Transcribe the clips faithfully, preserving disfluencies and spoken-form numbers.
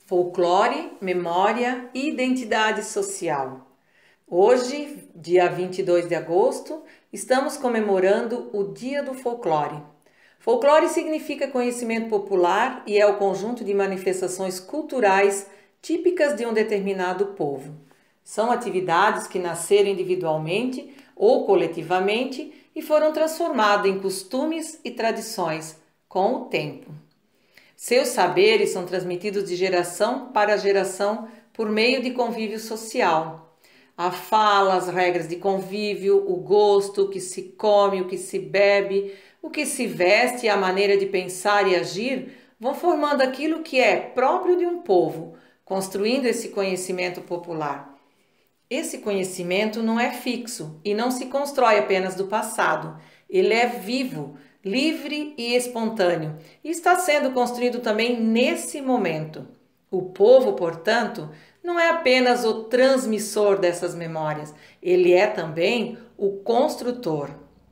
Folclore, memória e identidade social. Hoje, dia vinte e dois de agosto, estamos comemorando o Dia do Folclore. Folclore significa conhecimento popular e é o conjunto de manifestações culturais típicas de um determinado povo. São atividades que nasceram individualmente ou coletivamente e foram transformadas em costumes e tradições com o tempo. Seus saberes são transmitidos de geração para geração por meio de convívio social. A fala, as regras de convívio, o gosto, o que se come, o que se bebe, o que se veste e a maneira de pensar e agir vão formando aquilo que é próprio de um povo, construindo esse conhecimento popular. Esse conhecimento não é fixo e não se constrói apenas do passado. Ele é vivo, livre e espontâneo e está sendo construído também nesse momento. O povo, portanto, não é apenas o transmissor dessas memórias, ele é também o construtor.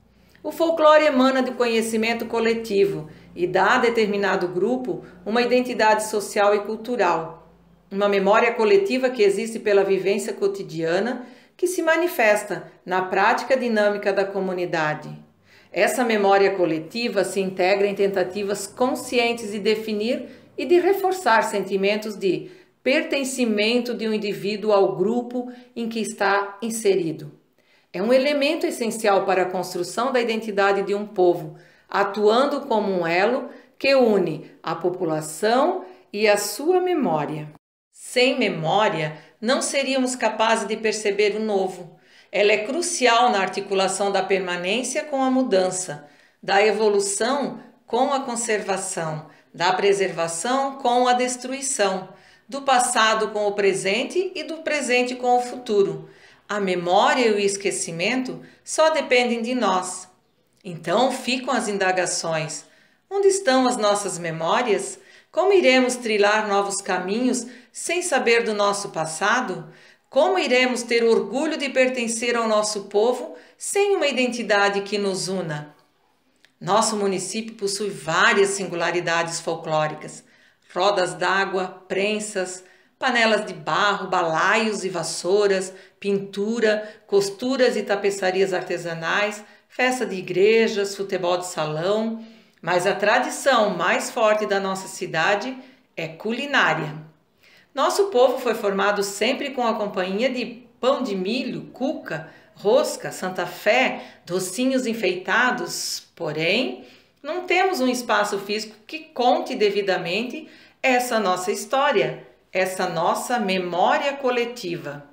O folclore emana do conhecimento coletivo e dá a determinado grupo uma identidade social e cultural. Uma memória coletiva que existe pela vivência cotidiana que se manifesta na prática dinâmica da comunidade. Essa memória coletiva se integra em tentativas conscientes de definir e de reforçar sentimentos de pertencimento de um indivíduo ao grupo em que está inserido. É um elemento essencial para a construção da identidade de um povo, atuando como um elo que une a população e a sua memória. Sem memória, não seríamos capazes de perceber o novo. Ela é crucial na articulação da permanência com a mudança, da evolução com a conservação, da preservação com a destruição, do passado com o presente e do presente com o futuro. A memória e o esquecimento só dependem de nós. Então ficam as indagações. Onde estão as nossas memórias? Como iremos trilhar novos caminhos sem saber do nosso passado? Como iremos ter orgulho de pertencer ao nosso povo sem uma identidade que nos una? Nosso município possui várias singularidades folclóricas: rodas d'água, prensas, panelas de barro, balaios e vassouras, pintura, costuras e tapeçarias artesanais, festa de igrejas, futebol de salão. Mas a tradição mais forte da nossa cidade é culinária. Nosso povo foi formado sempre com a companhia de pão de milho, cuca, rosca, Santa Fé, docinhos enfeitados. Porém, não temos um espaço físico que conte devidamente essa nossa história, essa nossa memória coletiva.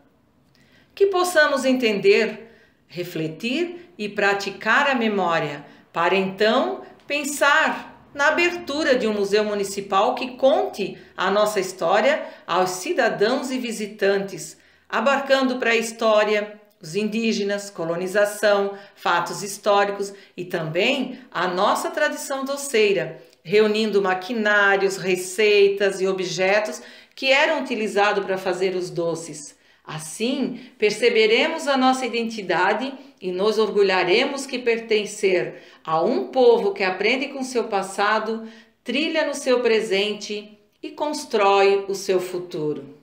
Que possamos entender, refletir e praticar a memória, para então pensar na abertura de um museu municipal que conte a nossa história aos cidadãos e visitantes, abarcando pré-história, os indígenas, colonização, fatos históricos e também a nossa tradição doceira, reunindo maquinários, receitas e objetos que eram utilizados para fazer os doces. Assim, perceberemos a nossa identidade e nos orgulharemos que pertencer a um povo que aprende com seu passado, trilha no seu presente e constrói o seu futuro.